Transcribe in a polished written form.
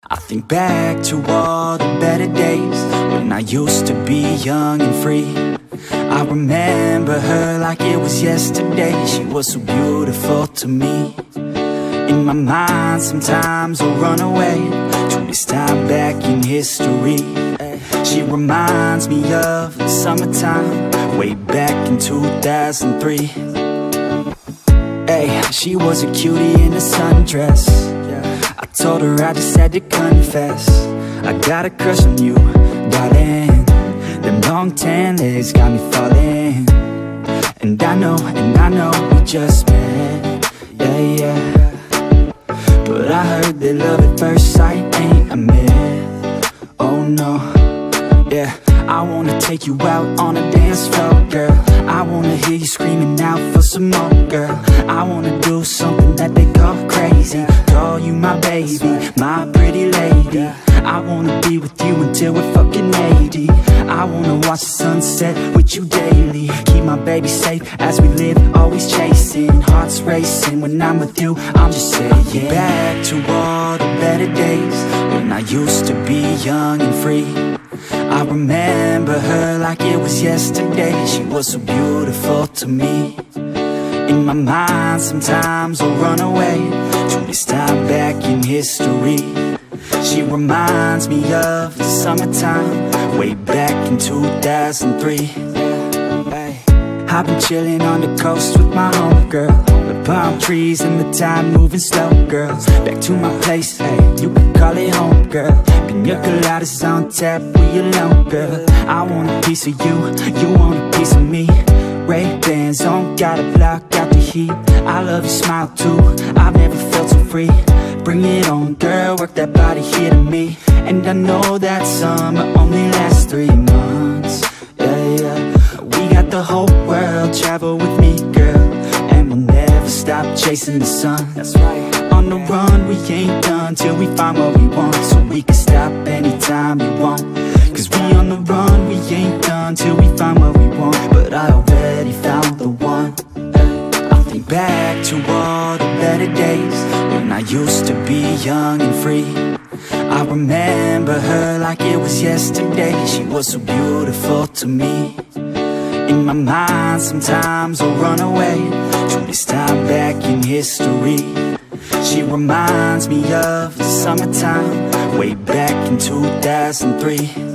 I think back to all the better days when I used to be young and free. I remember her like it was yesterday. She was so beautiful to me. In my mind sometimes I'll run away to this time back in history. She reminds me of the summertime way back in 2003. Hey, she was a cutie in a sundress. I told her I just had to confess, I got a crush on you, darling. Them long tan legs got me falling. And I know we just met, yeah. But I heard that love at first sight ain't a myth. Oh no, yeah. I wanna take you out on a dance floor, girl. I wanna hear you screaming out for some more, girl. I wanna do something that they call crazy, call you my baby, my pretty lady. I wanna be with you until we're fucking 80. I wanna watch the sunset with you daily. Keep my baby safe as we live, always chasing, hearts racing. When I'm with you, I'm just saying, back to all the better days when I used to be young and free. I remember her like it was yesterday. She was so beautiful to me. In my mind sometimes I'll run away to this time back in history. She reminds me of the summertime way back in 2003. I've been chilling on the coast with my homegirl, the palm trees and the time moving slow, girl. Back to my place, hey, you can call it home, girl. Pina coladas on tap, we alone, girl. I want a piece of you, you want a piece of me. Ray-Bans on, gotta block out the heat. I love your smile too, I've never felt so free. Bring it on, girl, work that body here to me. And I know that summer only lasts 3 months, yeah. We got the whole world, travel with me, girl. And we'll never stop chasing the sun. That's right. On the run, we ain't done till we find what we want. So we can stop anytime you want. Cause we on the run, we ain't done till we find what we want. But I already found the one. I think back to all the better days when I used to be young and free. I remember her like it was yesterday. She was so beautiful to me. In my mind sometimes I'll run away to this time back in history. She reminds me of the summertime way back in 2003.